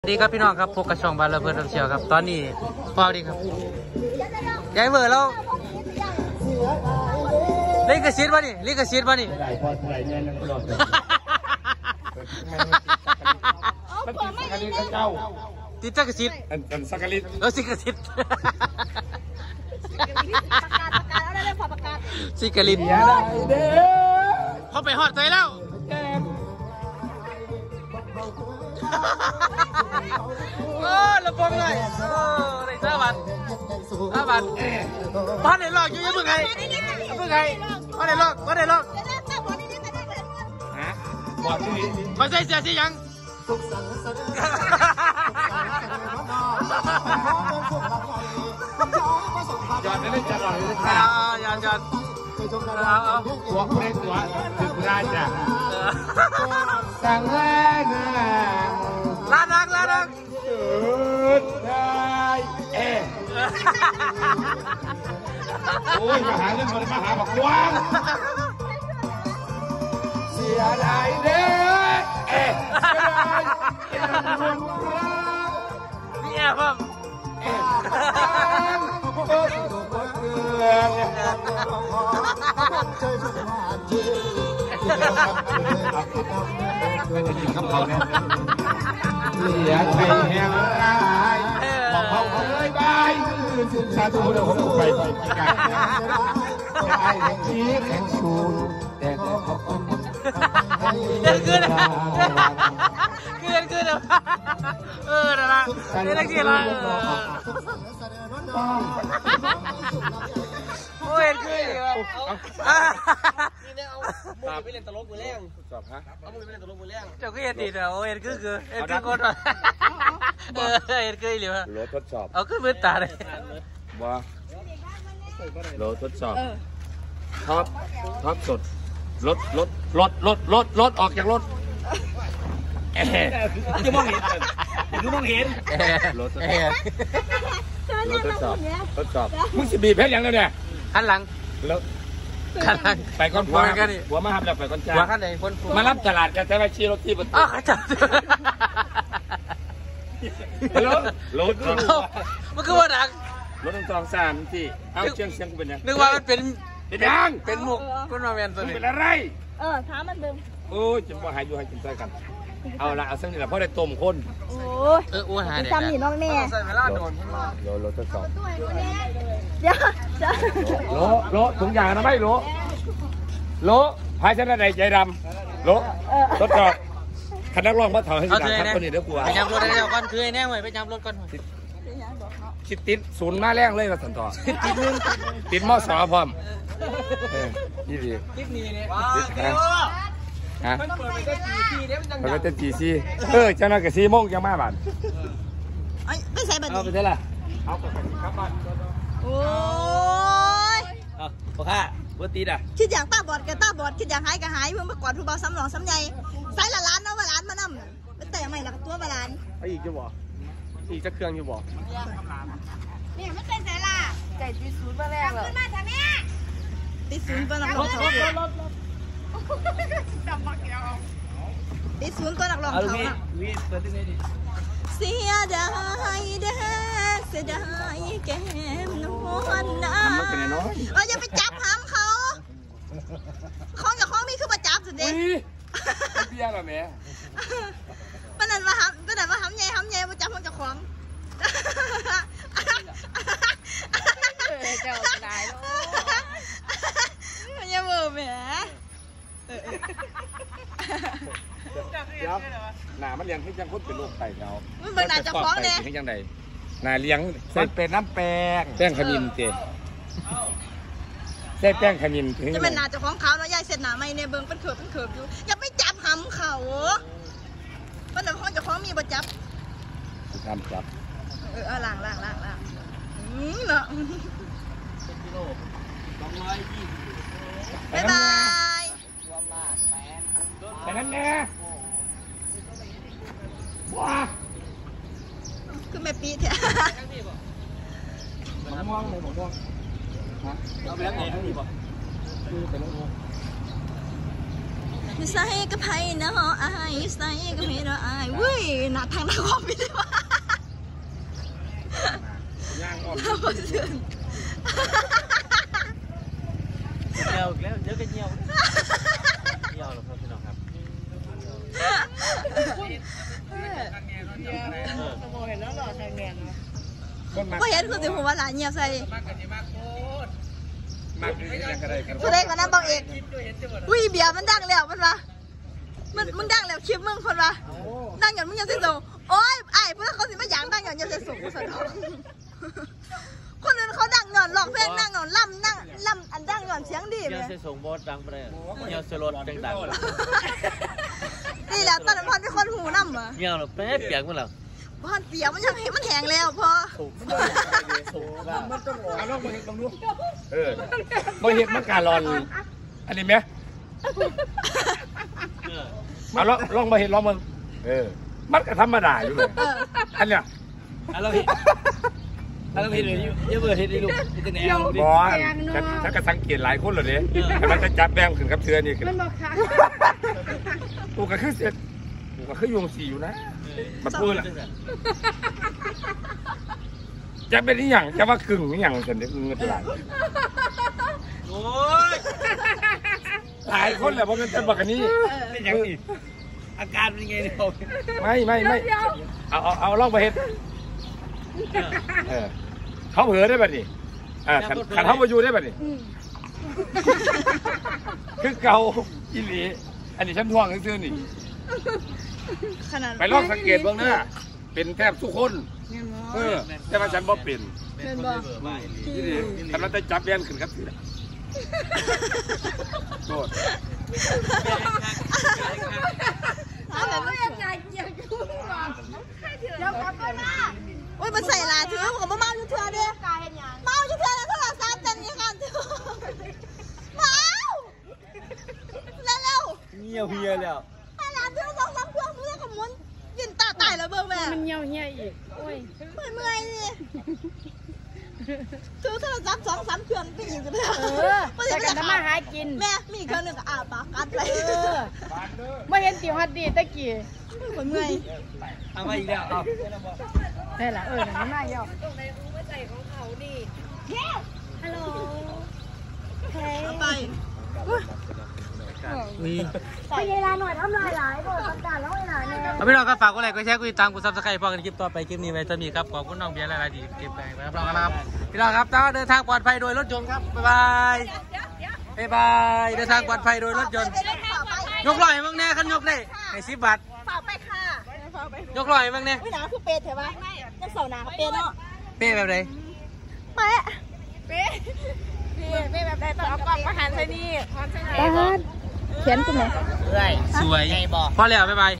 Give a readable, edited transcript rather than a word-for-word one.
สวัสดีครับพี่น้องครับพบกับช่องบาร์เพื่อนเชียวครับตอนนี้พอดีครับยายเบอร์เราลิขสิทธิ์ป่ะนี่ลิขสิทธิ์ป่ะนี่ติดสักสิทธิ์สักลิตสิกสิทธิ์สิกลิตเขาไปหอดใจแล้วโอ้ระบงเลยโอ้ได้เจ้าบัตรบ้านไหนหลอกอยู่ยังมึงไงบ้านไหนหลอกฮะบอกที่นี่เขาใส่เสียสิยังยอดไม่จะหลอกเลยค่ะค่ะยอดตัวคุณได้ตัวถึงได้จ้ะสั่งแรกลาดังได้โอ้ยมาหาเรื่องมาหาบอกว่างเสียดายเด้นี่แอบครับเสียใจแห่งร้ายบอกเขาเลยบายสาธุเดี๋ยวผมไปกันไอ้แห่งชี้แห่งชูแต่ขอบคุณเกินนะนะนี่นักกีฬาโอ้ยคือเอาไปเล่นตลกมือแรงจบฮะเอาไปเล่นตลกมือแรงเจ้าก็ยังติดอ่ะโอ้ยคือคนว่ะคือเหลียวรถทดสอบเอาขึ้นมือตาเลยว่ารถทดสอบท็อปสดรถออกจากรถจะมองเห็นรถทดสอบมึงสิบีบเพชรยังแล้วเนี่ยหันหลังแล้วไปก้อนหัวมาหับแล้วไปก้อนจ้าหัวขั้นไหนคนมารับตลาดกันแต่ว่าชี้รถที่ประตูจับรถมันคือว่าดังรถต้องสามที่เอาเชียงกูเป็นยังนึกว่ามันเป็นยังเป็นมุกคุณมาเวียนตัวนี้เป็นอะไรถามมันเดิมโอ้ยจะมาหายอยู่ให้กินใจกันเอาละเอาสักนิดละเพราะได้ต้มคนโอ้ยอ้วนหายเด็กจำหนีน้องแม่ใส่เวลาโดนรถทดสอบเดี๋ยวโลถุงยางนะไม่โลพายชนะใดใจดำโลทดสอบคณะร้องมาถอยให้ดังครับคนนี้เดี๋ยวกลัวไปย้ำรถได้แล้วก่อนคือไอ้แน่หน่อยไปย้ำรถก่อนคิดติดศูนย์มาแรงเลยมาสันต่อติดมอสอพร้อมนี่ดีติดนี่เนี่ยฮะมันเปิดไปก็จีเดี๋ยวมันมันจะจีซีเจ้าหน้าที่4 โมงยังมาบ้านไม่ใส่บัตรเอาไปเท่าไหร่เอาไปครับบ้านโอ้ยโอเคบัวตีด่ะคิดอย่างตาบอดกับตาบอดคิดอย่างหายกับหายเพิ่งมากอดผู้เบาซ้ำหลองซ้ำใหญ่ใส่ละล้านเนาะว่าล้านมานั่มเป็นแต่ใหม่ละตัวมาล้านอีกจะบอกอีกจะเครื่องจะบอกนี่ไม่เป็นแต่ละไก่ตีศูนย์มาแรกเลยขึ้นมาทำไมตีศูนย์ตัวนักร้องตีศูนย์ตัวนักร้องเขาเสียดายเด้อเสียดายแก้มนวลนะอย่าไปจับหามเขาของอย่าของมีคือมาจับสุดเด็ดเบี้ยหรอแม่ปนันมาหำใหญ่มาจับของเจ้าของเจ้าตายแล้วอย่าเบื่อแม่หนามันเลี้ยงให้ยังพูดเป็นลูกไก่เรามันเป็นหนาเจ้าของเนี่ยให้ยังไงหนาเลี้ยงใส่เป็นน้ำแป้งขมิ้นเจใส่แป้งขมิ้นจะเป็นหนาเจ้าของเขาเนาะยายเสร็จหนาไม่ในเบิ้งเป็นเขิบอยู่อย่าไปจับหำเขาเป็นหนาของเจ้าของมีบ่จับจับล้างเนาะบ๊ายบายแต่นั้นแน่ว้าคือแม่ปีเถอะหม่วงเราไปแล้วไงทั้งนี้ป่ะคือเป็นลูกใส่กระไพเนาะอายใส่กระไพเนาะอายวุ้ยหน้าทางหน้าคอมพี่เลยวะย่างออกเเงียวแล้วเดี๋ยวก็เงียวเงียวหรอครับพี่น้องครับพอเห็นคือสิผมว่าหลานเงียบใส่มากเลยยังกระไรกันแสดงว่าน้ำบอกเอกอุ้ยเบียร์มันดังแล้วมันวะมึงดังแล้วคลิปมึงคนวะดังอย่างมึงยังเสียสูงโอ๊ยไอ้พวกเขาสิมาหยางดังอย่างยังเสียสูงกูสะท้อนคนอื่นเขาดังหย่อนหลอกเพลงดังหย่อนล่ำอันดังหย่อนเสียงดีเลยเงียวส่งบอสดังไปเลยเงียวสลดดังนี่แหละตอนนั้นพอเป็นคนหูน้ำเหรอเงียวหรอเป๊ะเปียกมั้งหรอพอเปียกมันยังมันแห้งแล้วพอเอาลองมาเห็นตรงนู้นมาเห็นมะการอนอันนี้ไหมมาลองมาเห็นลองมึงมันก็ธรรมดาอยู่เลยอันเนี้ยเราเห็นเลยเยอะเบอร์เห็นลูกจะแหนวบอลฉันก็สังเกตหลายคนเลยเนี่ยแต่มันจะจับแบมขึ้นกับเชือนี่ขึ้นกูก็คือเสร็จกูก็คือโยงสีอยู่นะมาพูดละจะเป็นนี่อย่างจะว่ากึ่งนี่อย่างฉันเนี่ยเงินหลายโอ้ยหลายคนแหละเพราะมันจะบอกกันนี่เป็นอย่างนี้อาการเป็นไงเนี่ยไม่เอาลองไปเห็นเขาเผลอได้ป่ะนี่ขันเขามาอยู่ได้ป่ะนี่คือเกาอีหลีอันนี้ฉันท่วงซื้อนี่ไปลองสังเกตบ้างนะเป็นแทบทุกคนแต่ว่าฉันบ่เป็นแต่เราจะจับแบนขึ้นครับสิโทษโอ้ยมันใส่ลาถือผมเมาอยู่เถื่อเด้เมาอยู่เถื่อแล้วโทรศัพท์จันนี่ค่ะเมาเร็วเงียวเฮียแล้วถ้าหลานถือ2-3เครื่องมือกับมุนยินตาตายแล้วเบิ่งแม่มันเงียวเฮียอีกโอ้ยเมื่อยเลยถือโทรศัพท์2-3เครื่องไปอีกกันเลยแต่กันจะมาหากินแม่มีเครื่องหนึ่งก็อาปากกัดไปไม่เห็นตีฮัดดีตะกี้คนเมื่อยเอามาอีกแล้วเอาได้ละนั่นมาเยอะตรงในหัวใจของเขาดิฮัลโหลไปไปเวลาหน่อยทำลายหลายบ่ต้องการแล้วเวลาเนี่ยพี่น้องครับฝากกดไลค์กดแชร์กดติดตามกดซับสไครต์พอกันคลิปต่อไปคลิปนี้ไว้จะมีครับขอบคุณน้องเบียร์หลายๆที่เก็บไปรับรองกันนะครับพี่น้องครับเดินทางปลอดภัยโดยรถยนต์ครับบ๊ายบายเดินทางปลอดภัยโดยรถยนต์ยกลอยมั้งแน่ขันยกได้ให้10 บาทฝากไปค่ะยกลอยมั้งแน่ไม่หนาคือเปย์เถอะวะยังเสาหนาเปย์เนาะเป้แบบไหนเป๊ะแบบไหนต้องเอากล่องมาหันใส่นี่เขียนกูไหมสวยพอแล้วบ๊ายบาย